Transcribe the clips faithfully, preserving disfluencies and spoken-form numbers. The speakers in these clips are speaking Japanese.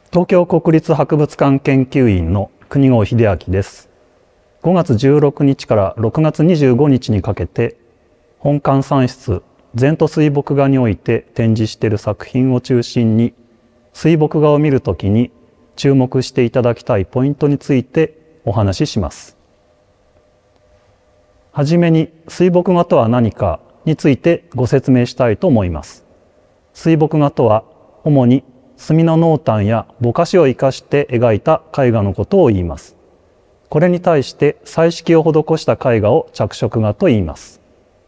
東京国立博物館研究員の国郷秀明です。ごがつじゅうろくにちからろくがつにじゅうごにちにかけて本館さん室前途水墨画において展示している作品を中心に、水墨画を見るときに注目していただきたいポイントについてお話しします。はじめに水墨画とは何かについてご説明したいと思います。水墨画とは主に墨の濃淡やぼかしを生かして描いた絵画のことを言います。これに対して彩色を施した絵画を着色画と言います。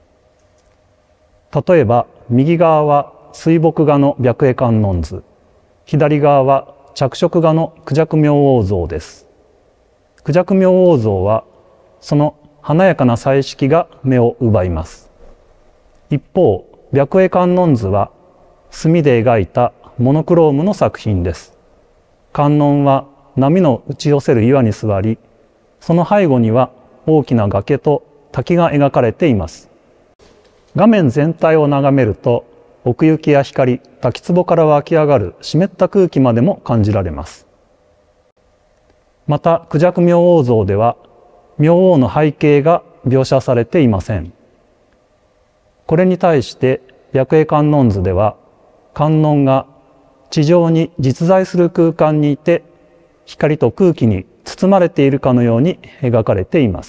例えば右側は水墨画の白衣観音図、左側は着色画の孔雀明王像です。孔雀明王像はその華やかな彩色が目を奪います。一方、白衣観音図は墨で描いたモノクロームの作品です。観音は波の打ち寄せる岩に座り、その背後には大きな崖と滝が描かれています。画面全体を眺めると、奥行きや光、滝壺から湧き上がる湿った空気までも感じられます。また、孔雀明王像では、明王の背景が描写されていません。これに対して、白衣観音図では、観音が地上に実在する空間にいて、光と空気に包まれているかのように描かれています。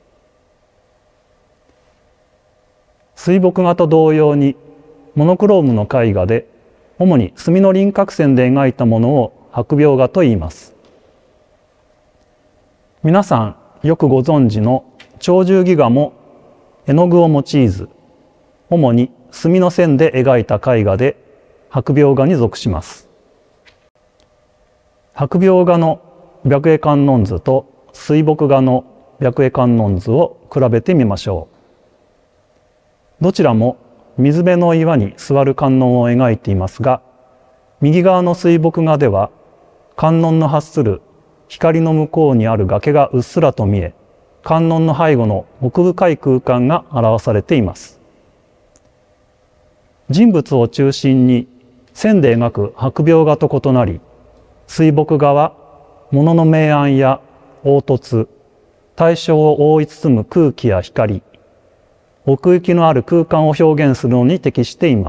水墨画と同様に、モノクロームの絵画で、主に墨の輪郭線で描いたものを白描画と言います。皆さんよくご存知の鳥獣戯画も絵の具を用いず、主に墨の線で描いた絵画で白描画に属します。白描画の白衣観音図と水墨画の白衣観音図を比べてみましょう。どちらも水辺の岩に座る観音を描いていますが、右側の水墨画では観音の発する光の向こうにある崖がうっすらと見え、観音の背後の奥深い空間が表されています。人物を中心に線で描く白描画と異なり、水墨画は物の明暗や凹凸、対象を覆い包む空気や光、奥行きのある空間を表現するのに適しています。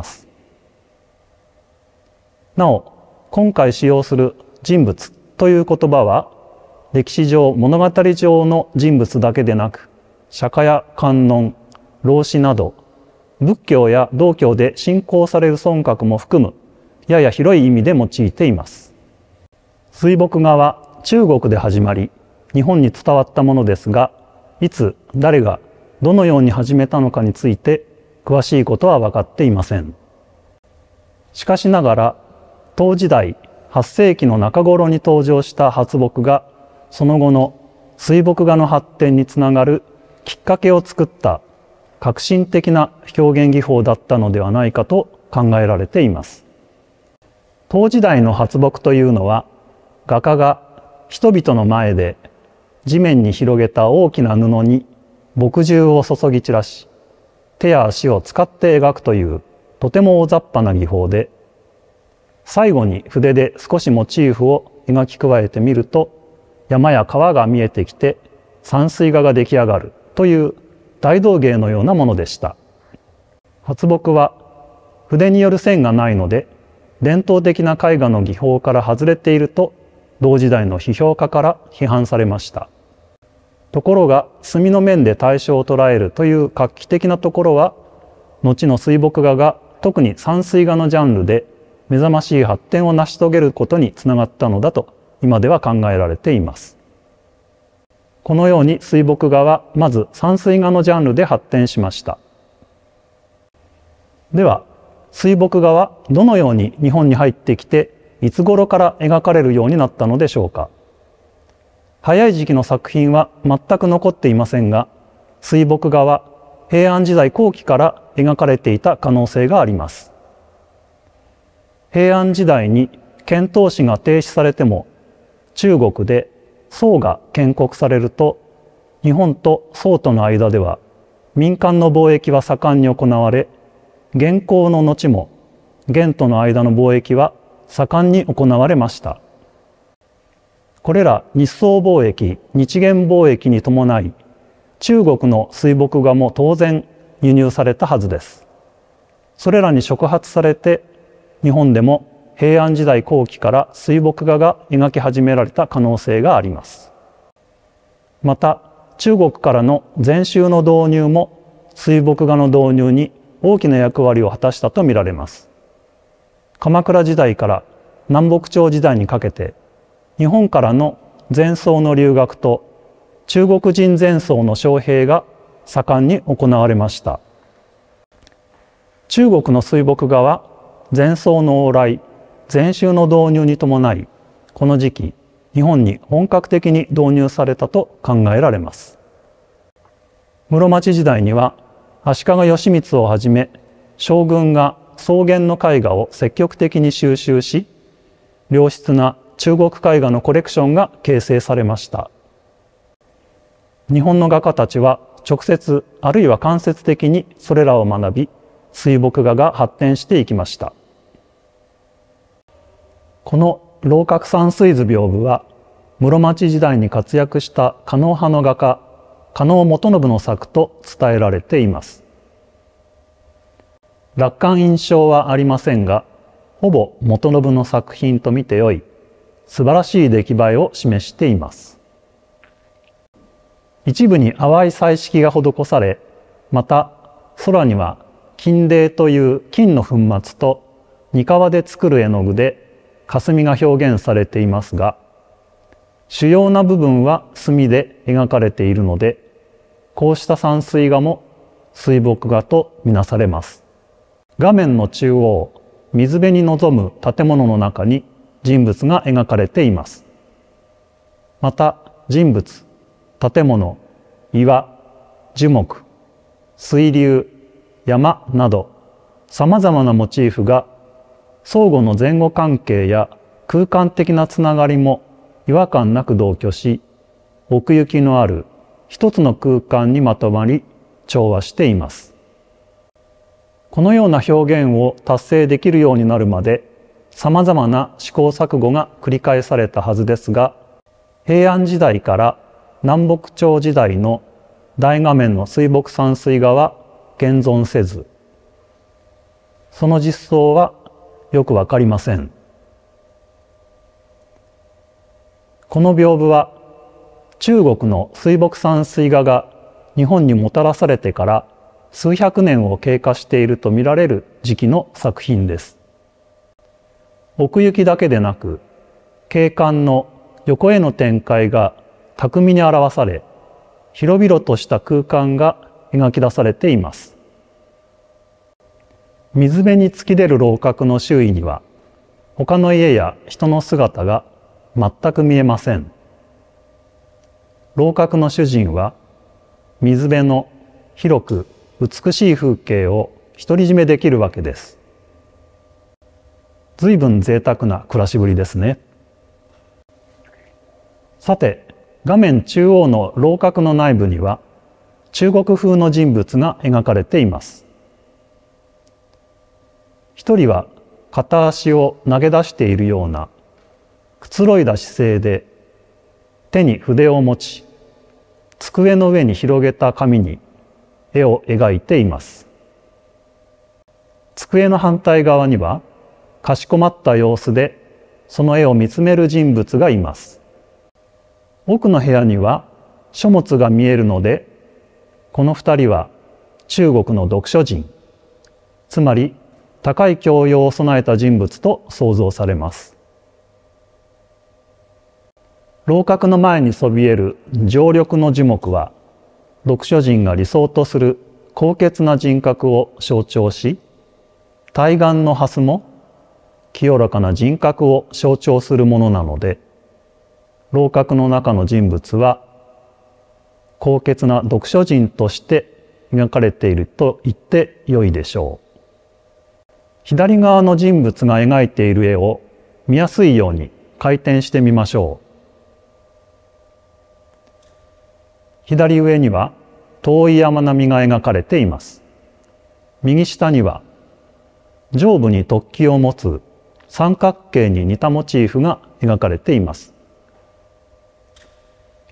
なお、今回使用する人物という言葉は、歴史上物語上の人物だけでなく、釈迦や観音、老子など、仏教や道教で信仰される尊覚も含む、やや広い意味で用いています。水墨画は中国で始まり、日本に伝わったものですが、いつ、誰が、どのように始めたのかについて詳しいことは分かっていません。しかしながら、唐時代はっせいきの中頃に登場した発墨が、その後の水墨画の発展につながるきっかけを作った革新的な表現技法だったのではないかと考えられています。唐時代の発墨というのは、画家が人々の前で地面に広げた大きな布に墨汁を注ぎ散らし、手や足を使って描くというとても大雑把な技法で、最後に筆で少しモチーフを描き加えてみると、山や川が見えてきて山水画が出来上がるという大道芸のようなものでした。発墨は筆による線がないので、伝統的な絵画の技法から外れていると、同時代の批評家から批判されました。ところが、墨の面で対象を捉えるという画期的なところは、後の水墨画が特に山水画のジャンルで目覚ましい発展を成し遂げることにつながったのだと、今では考えられています。このように水墨画はまず山水画のジャンルで発展しました。では、水墨画はどのように日本に入ってきて、いつ頃から描かれるようになったのでしょうか。早い時期の作品は全く残っていませんが、水墨画は平安時代後期から描かれていた可能性があります。平安時代に遣唐使が停止されても、中国で宋が建国されると、日本と宋との間では民間の貿易は盛んに行われ、元寇の後も元との間の貿易は盛んに行われました。 これら日宋貿易、日元貿易に伴い、中国の水墨画も当然輸入されたはずです。それらに触発されて、日本でも平安時代後期から水墨画が描き始められた可能性があります。また、中国からの禅宗の導入も水墨画の導入に大きな役割を果たしたとみられます。鎌倉時代から南北朝時代にかけて、日本からの禅僧の留学と中国人禅僧の招聘が盛んに行われました。中国の水墨画は禅僧の往来、禅宗の導入に伴い、この時期、日本に本格的に導入されたと考えられます。室町時代には足利義満をはじめ、将軍が草原の絵画を積極的に収集し、良質な中国絵画のコレクションが形成されました。日本の画家たちは直接あるいは間接的にそれらを学び、水墨画が発展していきました。この楼閣山水図屏風は、室町時代に活躍した狩野派の画家、狩野元信の作と伝えられています。楽観印象はありませんが、ほぼ元信の作品と見てよい、素晴らしい出来栄えを示しています。一部に淡い彩色が施され、また空には金泥という金の粉末とに革で作る絵の具で霞が表現されていますが、主要な部分は墨で描かれているので、こうした山水画も水墨画とみなされます。画面の中央、水辺に臨む建物の中に人物が描かれています。また人物、建物、岩、樹木、水流、山などさまざまなモチーフが相互の前後関係や空間的なつながりも違和感なく同居し、奥行きのある一つの空間にまとまり調和しています。このような表現を達成できるようになるまでさまざまな試行錯誤が繰り返されたはずですが、平安時代から南北朝時代の大画面の水墨山水画は現存せず、その実相はよくわかりません。この屏風は中国の水墨山水画が日本にもたらされてから数百年を経過しているとみられる時期の作品です。奥行きだけでなく、景観の横への展開が巧みに表され、広々とした空間が描き出されています。水辺に突き出る楼閣の周囲には、他の家や人の姿が全く見えません。楼閣の主人は、水辺の広く美しい風景を独り占めできるわけです。随分贅沢な暮らしぶりですね。さて、画面中央の楼閣の内部には中国風の人物が描かれています。一人は片足を投げ出しているようなくつろいだ姿勢で、手に筆を持ち、机の上に広げた紙に絵を描いています。机の反対側にはかしこまった様子でその絵を見つめる人物がいます。奥の部屋には書物が見えるので、この二人は中国の読書人、つまり高い教養を備えた人物と想像されます。楼閣の前にそびえる常緑の樹木は、読書人が理想とする高潔な人格を象徴し、対岸の蓮も清らかな人格を象徴するものなので、楼閣の中の人物は高潔な読書人として描かれていると言ってよいでしょう。左側の人物が描いている絵を見やすいように回転してみましょう。左上には遠い山並みが描かれています。右下には上部に突起を持つ三角形に似たモチーフが描かれています。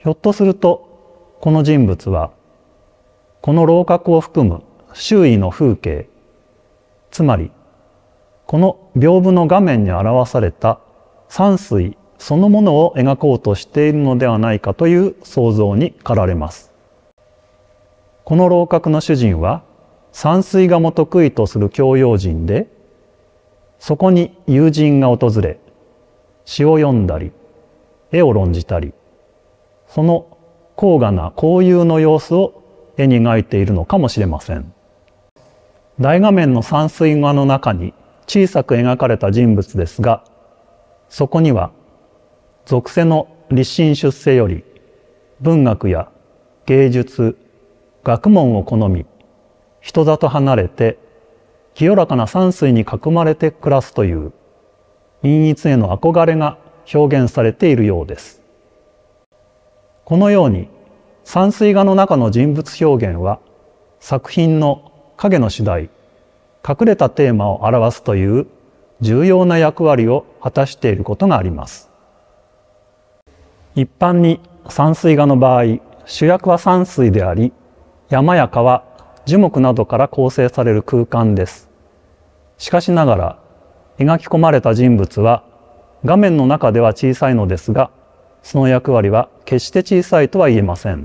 ひょっとするとこの人物はこの楼閣を含む周囲の風景、つまりこの屏風の画面に表された山水そのものを描こうとしているのではないかという想像に駆られます。この楼閣の主人は山水画も得意とする教養人で、そこに友人が訪れ、詩を読んだり、絵を論じたり、その高雅な交友の様子を絵に描いているのかもしれません。大画面の山水画の中に小さく描かれた人物ですが、そこには俗世の立身出世より文学や芸術、学問を好み、人里離れて清らかな山水に囲まれて暮らすという陰逸への憧れが表現されているようです。このように山水画の中の人物表現は作品の影の主題、隠れたテーマを表すという重要な役割を果たしていることがあります。一般に山水画の場合、主役は山水であり、山や川、樹木などから構成される空間です。しかしながら、描き込まれた人物は画面の中では小さいのですが、その役割は決して小さいとは言えません。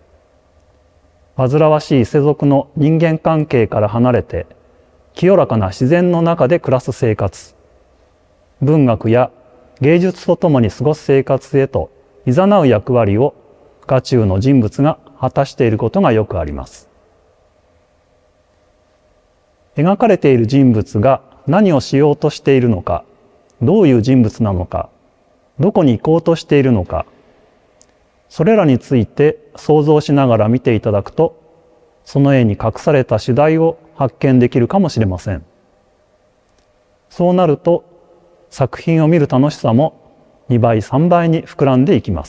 煩わしい世俗の人間関係から離れて、清らかな自然の中で暮らす生活、文学や芸術とともに過ごす生活へと誘う役割を画中の人物が果たしていることがよくあります。描かれている人物が何をしようとしているのか、どういう人物なのか、どこに行こうとしているのか、それらについて想像しながら見ていただくと、その絵に隠された主題を発見できるかもしれません。そうなると、作品を見る楽しさもにばいさんばいに膨らんでいきます。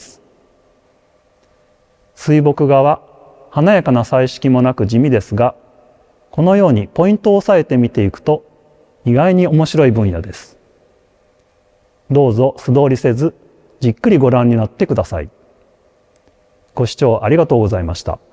水墨画は華やかな彩色もなく地味ですが、このようにポイントを押さえて見ていくと意外に面白い分野です。どうぞ素通りせず、じっくりご覧になってください。ご視聴ありがとうございました。